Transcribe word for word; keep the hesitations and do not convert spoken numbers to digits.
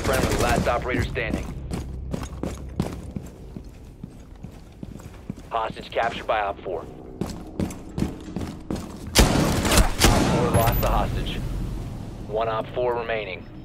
friendly, last operator standing. Hostage captured by Op four. Op four lost the hostage. One Op four remaining.